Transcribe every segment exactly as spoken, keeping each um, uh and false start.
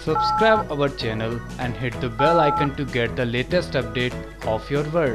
Subscribe our channel and hit the bell icon to get the latest update of your world.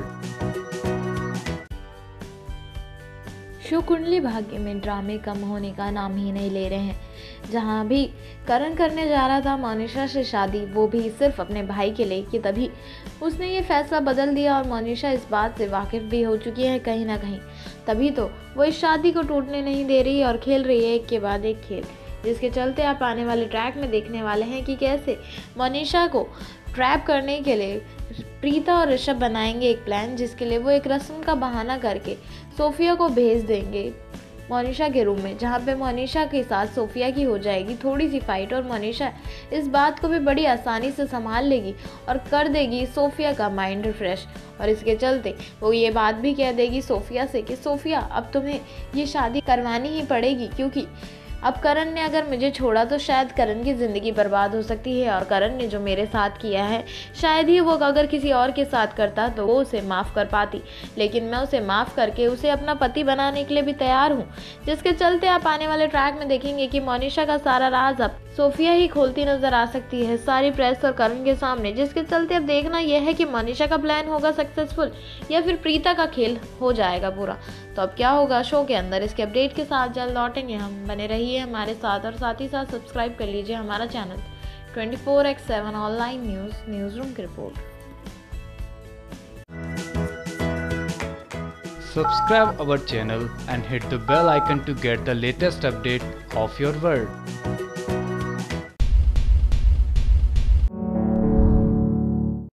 Show Kundali Bhagya में ड्रामे कम होने का नाम ही नहीं ले रहे हैं। जहां भी करण करने जा रहा था मोनिशा से शादी, वो भी सिर्फ अपने भाई के लिए, कि तभी उसने ये फैसला बदल दिया और मोनिशा इस बात से वाकिफ भी हो चुकी है कहीं ना कहीं। तभी तो वो इस शादी को टूटने नहीं दे रही और खेल रही है एक के बाद एक खेल, जिसके चलते आप आने वाले ट्रैक में देखने वाले हैं कि कैसे मोनिशा को ट्रैप करने के लिए प्रीता और ऋषभ बनाएंगे एक प्लान, जिसके लिए वो एक रस्म का बहाना करके सोफिया को भेज देंगे मोनिशा के रूम में, जहाँ पे मोनिशा के साथ सोफिया की हो जाएगी थोड़ी सी फाइट और मोनिशा इस बात को भी बड़ी आसानी से संभाल लेगी और कर देगी सोफिया का माइंड रिफ्रेश। और इसके चलते वो ये बात भी कह देगी सोफिया से कि सोफिया, अब तुम्हें ये शादी करवानी ही पड़ेगी, क्योंकि अब करण ने अगर मुझे छोड़ा तो शायद करण की ज़िंदगी बर्बाद हो सकती है, और करण ने जो मेरे साथ किया है शायद ही वो अगर किसी और के साथ करता तो वो उसे माफ़ कर पाती, लेकिन मैं उसे माफ़ करके उसे अपना पति बनाने के लिए भी तैयार हूँ। जिसके चलते आप आने वाले ट्रैक में देखेंगे कि मोनिशा का सारा राज अब सोफिया ही खोलती नजर आ सकती है सारी प्रेस और करण के सामने। जिसके चलते अब देखना यह है कि मोनिशा का प्लान होगा सक्सेसफुल या फिर प्रीता का खेल हो जाएगा पूरा। तो अब क्या होगा शो के अंदर, इसके अपडेट के साथ जल्द लौटेंगे हम। बने रहिए हमारे साथ और साथ ही साथ सब्सक्राइब कर लीजिए हमारा channel twenty four X seven online news news room की रिपोर्ट। Subscribe our channel and hit the bell icon to get the latest update of your world.